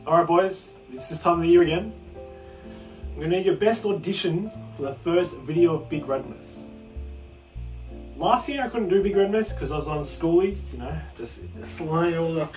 Alright boys, it's this time of the year again. I'm going to need your best audition for the first video of Big Redmas. Last year I couldn't do Big Redmas because I was on schoolies, you know, just slaying all the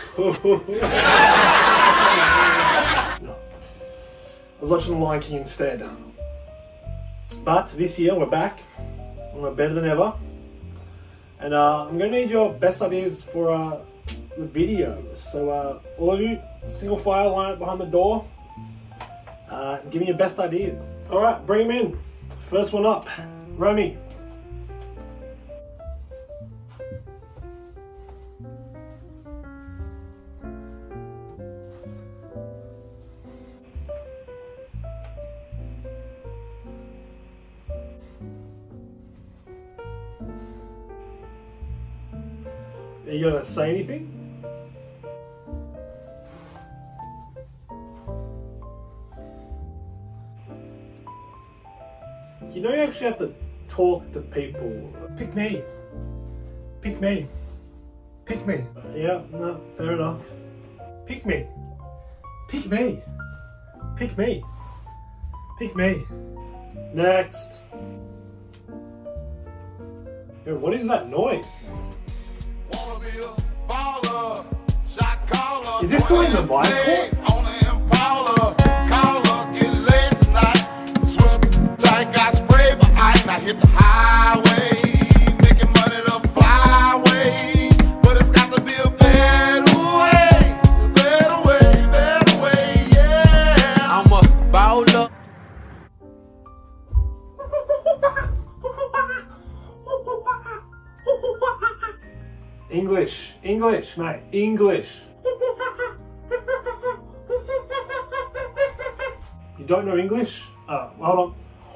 No. I was watching The Lion King instead. But this year we're back, we're better than ever. And I'm going to need your best ideas for the video. So all of you, single file, line up behind the door. Give me your best ideas. Alright, bring them in. First one up, Romy. Are you gonna say anything? You know you actually have to talk to people. Pick me. Pick me. Pick me. Yeah, no, fair enough. Pick me. Pick me. Pick me. Pick me. Next. Yo, what is that noise? Is this going to the mic? I hit the highway, making money the flyway, but it's got to be a better way, yeah. I'm a baller. English, mate, English. You don't know English? Hold on.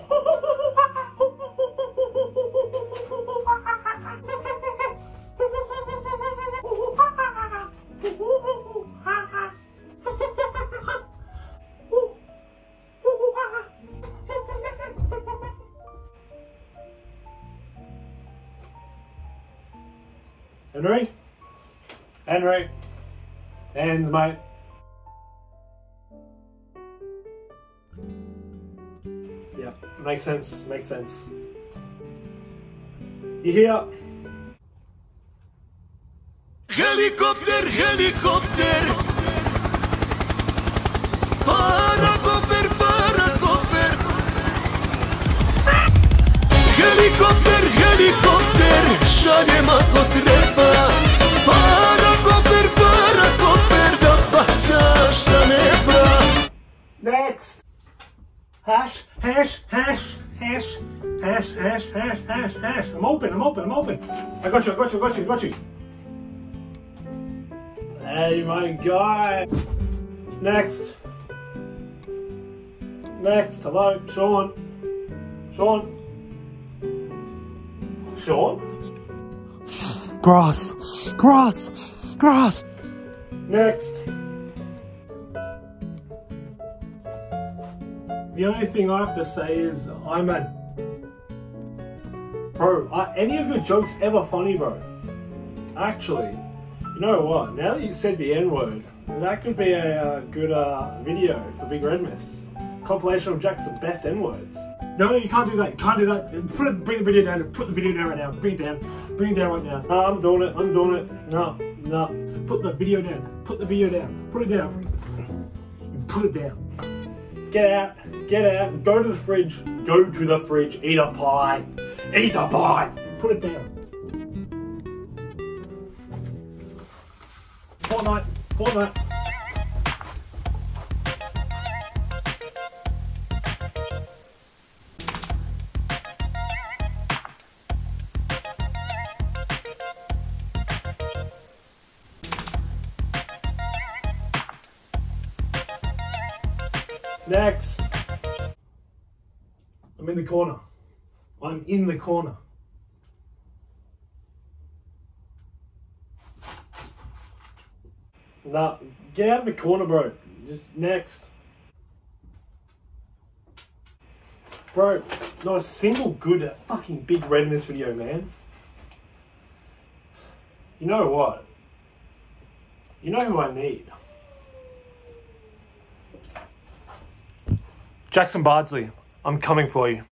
Henry, hands, mate. Yeah, makes sense, makes sense. You hear? Helicopter, helicopter. Paracofer, paracofer. Helicopter, helicopter. Šalje ako treba. Paracofer, paracofer. Da bacaš sa neba. Next. Hash, hash, hash, hash, hash, hash, hash, hash, hash. I'm open. I got you. Hey, my guy. Next. Hello, Sean. Grass. Next. The only thing I have to say is, bro, are any of your jokes ever funny, bro? Actually, you know what? Now that you said the N-word, that could be a good video for Big Redmas. Compilation of Jack's best N-words. No, you can't do that. Bring the video down. Put the video down right now. Bring it down right now. No, I'm doing it. No. Put the video down. Put it down. Put it down. Get out. Go to the fridge. Eat a pie. Put it down. Fortnite. Next. I'm in the corner. Nah, get out of the corner, bro. Just next. Bro, not a single good fucking Big Redmas video, man. You know what? You know who I need? Jackson Bardsley, I'm coming for you.